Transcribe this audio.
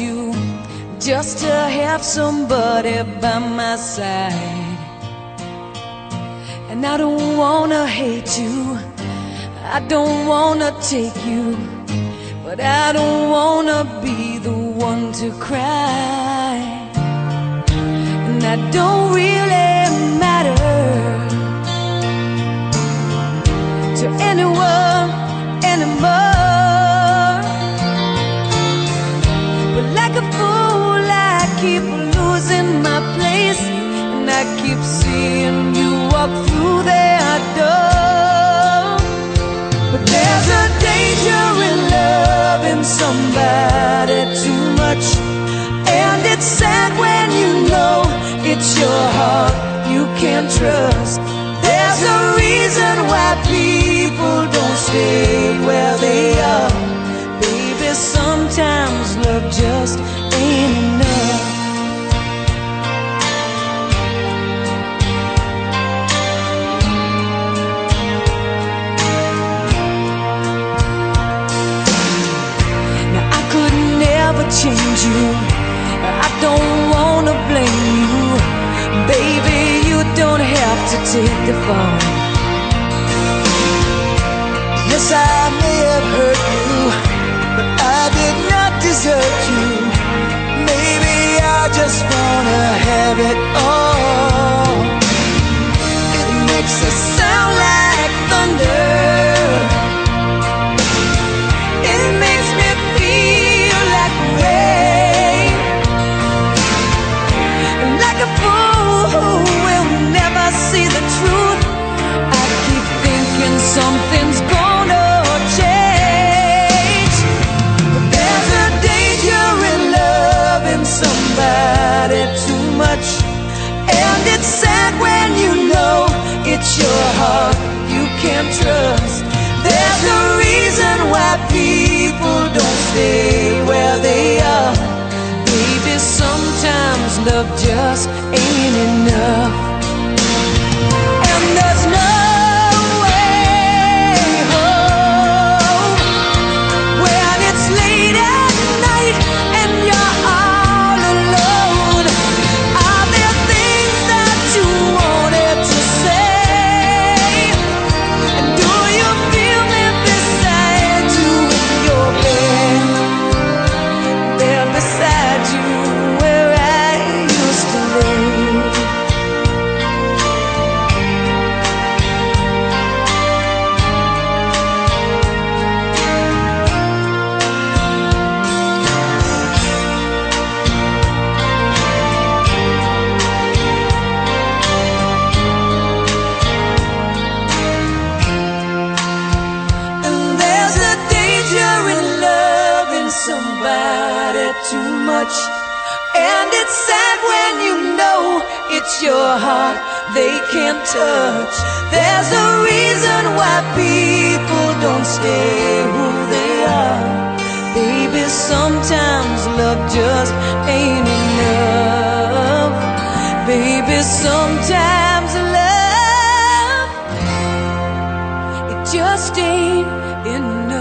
you just to have somebody by my side. And I don't wanna hate you, I don't wanna take you, but I don't wanna be the one to cry. And that don't really matter to anyone anymore. But like a fool I keep losing my place, and I keep seeing you walk through that door. But there's a danger in loving somebody too much, and it's sad when you know it's your heart you can't trust. There's a reason why people don't stay where they are. Baby, sometimes love just ain't enough. Now I could never change you, I don't wanna blame you. Baby, you don't have to take the fall. Yes, I may have hurt you, but I did not desert you. Maybe I just wanna have it all. It makes us sound like thunder, it makes me feel like rain, like a fool who will never see the truth. I keep thinking something's gonna change, but there's a danger in loving somebody too much, and it's sad when you know it's your heart you can't trust. There's a reason why people don't stay where they are. Baby, sometimes love just ain't enough. And there's no way home when it's late at night and you're all alone. Are there things that you wanted to say? And do you feel me beside you in your bed? There beside you where I used to lay. And there's a danger in loving somebody too much, and it's sad when you know it's your heart they can't touch. There's a reason why people don't stay who they are. Baby, sometimes love just ain't enough. Baby, sometimes love, it just ain't enough.